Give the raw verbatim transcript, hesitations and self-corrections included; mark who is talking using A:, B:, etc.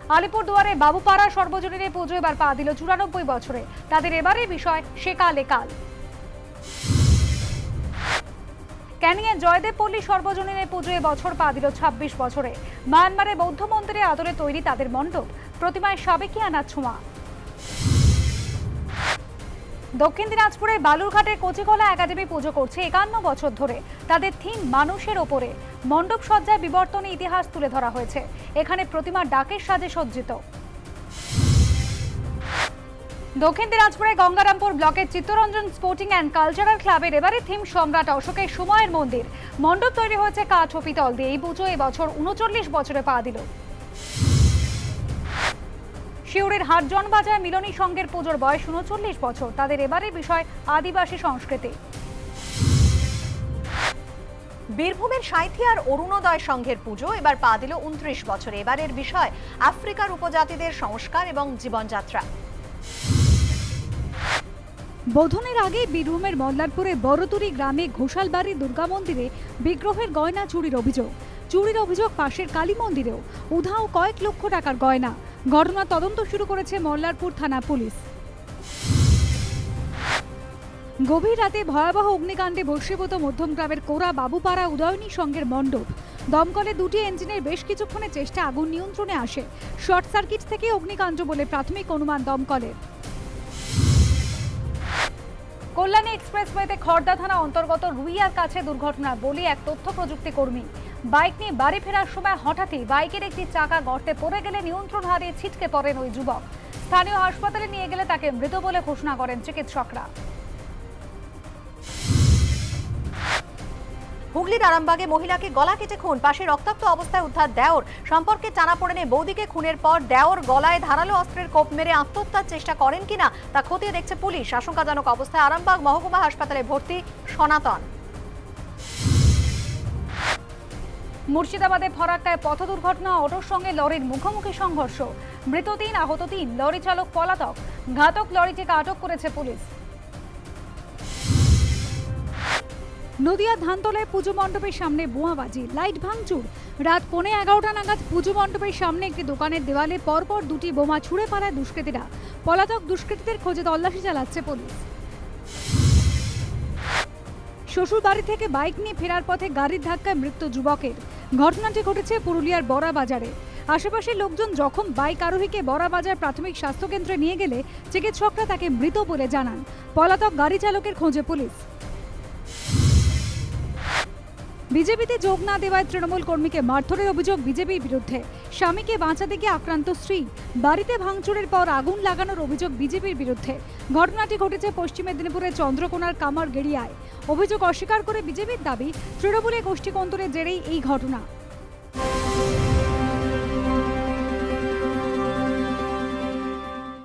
A: আলিপুরদুয়ারে বাবুপাড়া সর্বজনীনের পুজো এবার পা দিল চুরানব্বই বছরে। তাদের এবারের বিষয় সে কালে কাল। ক্যানিংয়ের জয়দেবপল্লী সর্বজনীনের পুজো এবছর পা দিল ছাব্বিশ বছরে। মায়ানমারে বৌদ্ধ মন্দিরে আদলে তৈরি তাদের মণ্ডপ, প্রতিমায় সাবেকিয়ানার ছোঁয়া। দক্ষিণ দিনাজপুরে বালুরঘাটের কচিকলা একাডেমি পুজো করছে একান্ন বছর ধরে। তাদের থিম মানুষের ওপরে। মণ্ডপ সজ্জায় বিবর্তনে ইতিহাস তুলে ধরা হয়েছে। এখানে প্রতিমা ডাকের সাজে সজ্জিত। দক্ষিণ দিনাজপুরে গঙ্গারামপুর ব্লকের চিত্তরঞ্জন স্পোর্টিং অ্যান্ড কালচারাল ক্লাবের এবারে থিম সম্রাট অশোকের সময়ের মন্দির। মণ্ডপ তৈরি হয়েছে কাঠ ও পিতল দিয়ে। এই পুজো এবছর উনচল্লিশ বছরে পা দিল। শিউরের হাটজন বাজার মিলনী সংঘের পুজোর বয়স উনচল্লিশ বছর। তাদের এবারের বিষয় আদিবাসী সংস্কৃতি।
B: বীরভূমের সাঁইথিয়ার অরুণোদয় সংঘের পুজো এবার পা দিল উনত্রিশ বছরে। এবারের বিষয় আফ্রিকার উপজাতিদের সংস্কার এবং জীবনযাত্রা।
A: বোধনের আগে বীরভূমের মল্লারপুরে বড়তুরি গ্রামে ঘোষালবাড়ি দুর্গা মন্দিরে বিগ্রহের গয়না চুরির অভিযোগ। চুরির অভিযোগ পাশের কালী মন্দিরেও। উধাও কয়েক লক্ষ টাকার গয়না। ঘটনা তদন্ত শুরু করেছে মল্লারপুর থানা পুলিশ। গভীর রাতে ভয়াবহ অগ্নিকাণ্ডে ভস্মীভূত মধ্যমগ্রামের কোরা বাবুপাড়া উদয়নী সংঘের মণ্ডপ। দমকলে দুটি ইঞ্জিনের বেশ কিছুক্ষণের চেষ্টা আগুন নিয়ন্ত্রণে আসে। শর্ট সার্কিট থেকে অগ্নিকাণ্ড বলে প্রাথমিক অনুমান দমকলের। কল্যাণী এক্সপ্রেসওয়েতে খড়দা থানা অন্তর্গত রুইয়ার কাছে দুর্ঘটনা বলি এক তথ্য প্রযুক্তি কর্মী। বাইক নিয়ে বাড়ি ফেরার সময় হঠাৎই বাইকের একটি চাকা গর্তে পড়ে গেলে নিয়ন্ত্রণ হারিয়ে ছিটকে পড়েন ওই যুবক। স্থানীয় হাসপাতালে নিয়ে গেলে তাকে মৃত বলে ঘোষণা করেন চিকিৎসকরা।
B: হুগলির আরামবাগে মহিলাকে গলা কেটে খুন, পাশে রক্তাক্ত অবস্থায় উদ্ধার দেওর। সম্পর্কে টানাপোড়েনে বৌদিকে খুনের পর দেওর গলায় ধারালো অস্ত্রের কোপ মেরে আত্মহত্যার চেষ্টা করেন কিনা তা খতিয়ে দেখছে পুলিশ। আশঙ্কাজনক অবস্থায় আরামবাগ মহকুমা হাসপাতালে ভর্তি সনাতন।
A: মুর্শিদাবাদে ফরাক্কায় পথ দুর্ঘটনা, অটোর সঙ্গে লরির মুখোমুখি সংঘর্ষ। মৃত তিন, আহত তিন। লরি চালক পলাতক। ঘাতক লরিটিকে আটক করেছে পুলিশ। নদিয়া ধানতলায় পুজো মণ্ডপের সামনে বোমাবাজি, লাইট ভাঙচুর। রাত পৌনে এগারোটা নাগাদ পুজো মণ্ডপের সামনে একটি দোকানের দেওয়ালে পরপর দুটি বোমা ছুড়ে পালায় দুষ্কৃতীরা। পলাতক দুষ্কৃতীদের খোঁজে তল্লাশি চালাচ্ছে পুলিশ। শ্বশুর বাড়ি থেকে বাইক নিয়ে ফেরার পথে গাড়ির ধাক্কায় মৃত্যু যুবকের। ঘটনাটি ঘটেছে পুরুলিয়ার বড়া বাজারে। আশেপাশের লোকজন জখম বাইক আরোহীকে বড়া বাজার প্রাথমিক স্বাস্থ্যকেন্দ্রে নিয়ে গেলে চিকিৎসকরা তাকে মৃত বলে জানান। পলাতক গাড়ি চালকের খোঁজে পুলিশ। বিজেপিতে যোগ না দেওয়ায় তৃণমূল কর্মীকে মারধরের অভিযোগ বিজেপির বিরুদ্ধে। স্বামীকে বাঁচাতে গিয়ে আক্রান্ত স্ত্রী। বাড়িতে ভাঙচুরের পর আগুন লাগানোর অভিযোগ বিজেপির বিরুদ্ধে। ঘটনাটি ঘটেছে পশ্চিম মেদিনীপুরের চন্দ্রকোনার কামারগেড়িয়ায়। অভিযোগ অস্বীকার করে বিজেপির দাবি তৃণমূলের গোষ্ঠী কন্দরের জেরেই এই ঘটনা।